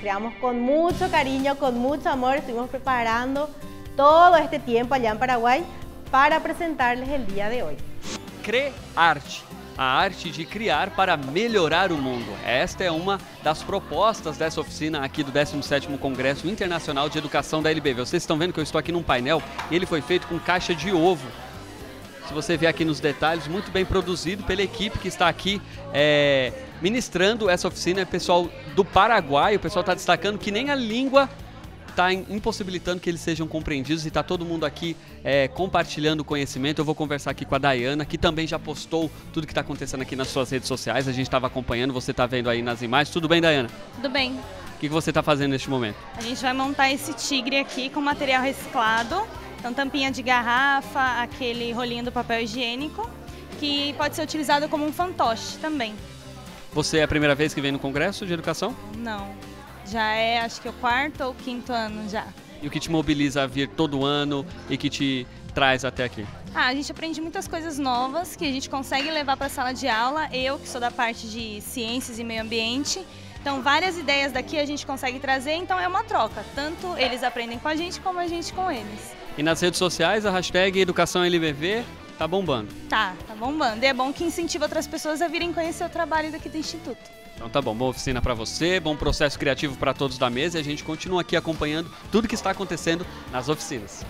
creamos con mucho cariño, con mucho amor. Estuvimos preparando todo este tiempo allá en Paraguay para presentarles el día de hoy. CREARTE, a arte de criar para melhorar o mundo. Esta é uma das propostas dessa oficina aqui do 17º Congresso Internacional de Educação da LBV. Vocês estão vendo que eu estou aqui num painel e ele foi feito com caixa de ovo. Se você ver aqui nos detalhes, muito bem produzido pela equipe que está aqui ministrando essa oficina. É pessoal do Paraguai, o pessoal está destacando que nem a língua está impossibilitando que eles sejam compreendidos e está todo mundo aqui compartilhando conhecimento. Eu vou conversar aqui com a Dayana, que também já postou tudo que está acontecendo aqui nas suas redes sociais. A gente estava acompanhando, você está vendo aí nas imagens. Tudo bem, Dayana? Tudo bem. O que você está fazendo neste momento? A gente vai montar esse tigre aqui com material reciclado. Então, tampinha de garrafa, aquele rolinho do papel higiênico, que pode ser utilizado como um fantoche também. Você é a primeira vez que vem no Congresso de Educação? Não, já é acho que o 4º ou 5º ano já. E o que te mobiliza a vir todo ano e que te traz até aqui? A gente aprende muitas coisas novas que a gente consegue levar para a sala de aula. Eu, que sou da parte de ciências e meio ambiente, então várias ideias daqui a gente consegue trazer, então é uma troca. Tanto eles aprendem com a gente como a gente com eles. E nas redes sociais, a hashtag EducaçãoLBV tá bombando. Tá bombando. E é bom que incentiva outras pessoas a virem conhecer o trabalho daqui do Instituto. Então tá bom, boa oficina para você, bom processo criativo para todos da mesa e a gente continua aqui acompanhando tudo que está acontecendo nas oficinas.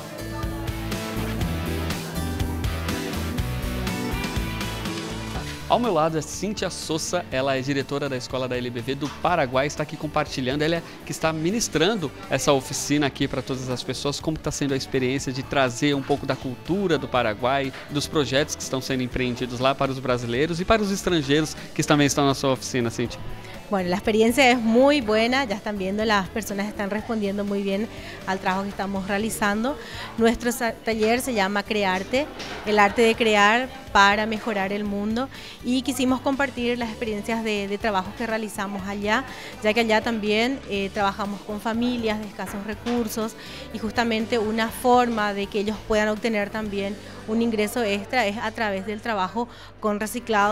Ao meu lado é Cíntia Sousa, ela é diretora da Escola da LBV do Paraguai, está aqui compartilhando, ela é que está ministrando essa oficina aqui para todas as pessoas. Como está sendo a experiência de trazer um pouco da cultura do Paraguai, dos projetos que estão sendo empreendidos lá para os brasileiros e para os estrangeiros que também estão na sua oficina, Cíntia? Bueno, la experiencia es muy buena, ya están viendo, las personas están respondiendo muy bien al trabajo que estamos realizando. Nuestro taller se llama CREARTE, el arte de crear para mejorar el mundo, y quisimos compartir las experiencias de trabajo que realizamos allá, ya que allá también trabajamos con familias de escasos recursos y justamente una forma de que ellos puedan obtener también un ingreso extra es a través del trabajo con reciclado.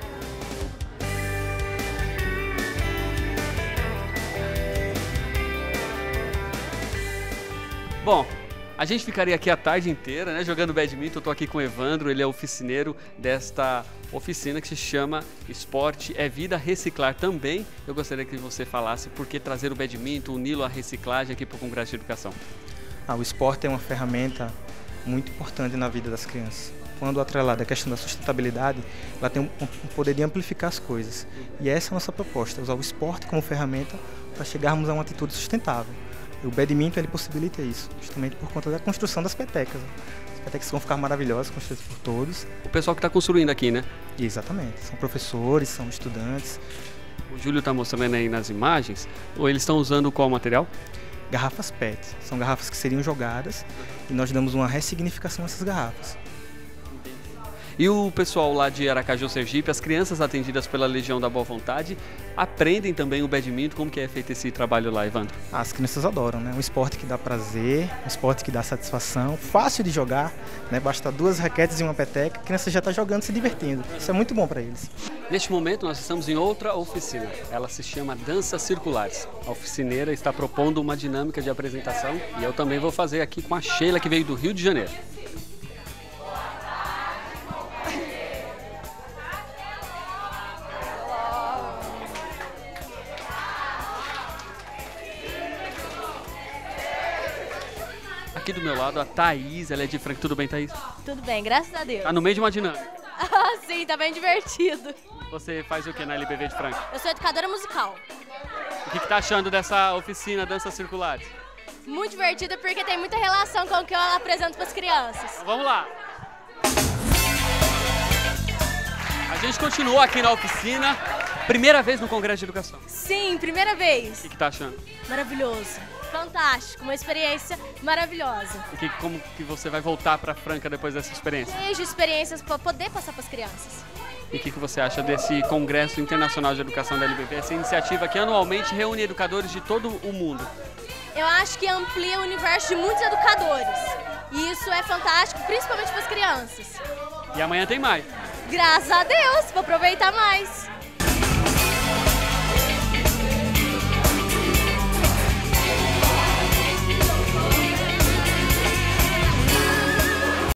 Bom, a gente ficaria aqui a tarde inteira, né, jogando badminton. Eu tô aqui com o Evandro, ele é oficineiro desta oficina que se chama Esporte é Vida Reciclar. Também eu gostaria que você falasse por que trazer o badminton, uni-lo à reciclagem aqui para o Congresso de Educação. O esporte é uma ferramenta muito importante na vida das crianças. Quando atrelada à questão da sustentabilidade, ela tem um poder de amplificar as coisas. E essa é a nossa proposta, usar o esporte como ferramenta para chegarmos a uma atitude sustentável. E o badminton ele possibilita isso, justamente por conta da construção das petecas. As petecas vão ficar maravilhosas, construídas por todos. O pessoal que está construindo aqui, né? Exatamente, são professores, são estudantes. O Júlio está mostrando aí nas imagens, ou eles estão usando qual material? Garrafas PET, são garrafas que seriam jogadas e nós damos uma ressignificação a essas garrafas. E o pessoal lá de Aracaju, Sergipe, as crianças atendidas pela Legião da Boa Vontade, aprendem também o badminton. Como que é feito esse trabalho lá, Evandro? As crianças adoram, né? Um esporte que dá prazer, um esporte que dá satisfação, fácil de jogar, né? Basta 2 raquetes e uma peteca, a criança já está jogando, se divertindo. Isso é muito bom para eles. Neste momento nós estamos em outra oficina, ela se chama Danças Circulares. A oficineira está propondo uma dinâmica de apresentação e eu também vou fazer aqui com a Sheila, que veio do Rio de Janeiro. Aqui do meu lado a Thaís, ela é de Franca. Tudo bem, Thaís? Tudo bem, graças a Deus. Tá no meio de uma dinâmica. Sim, tá bem divertido. Você faz o que na LBV de Franca? Eu sou educadora musical. O que tá achando dessa oficina Danças Circulares? Muito divertida porque tem muita relação com o que eu apresento para as crianças. Então, vamos lá. A gente continua aqui na oficina. Primeira vez no Congresso de Educação. Sim, primeira vez. O que tá achando? Maravilhoso. Fantástico, uma experiência maravilhosa. E como que você vai voltar para Franca depois dessa experiência? Vejo experiências para poder passar para as crianças. E o que você acha desse Congresso Internacional de Educação da LBV, essa iniciativa que anualmente reúne educadores de todo o mundo? Eu acho que amplia o universo de muitos educadores. E isso é fantástico, principalmente para as crianças. E amanhã tem mais. Graças a Deus, vou aproveitar mais.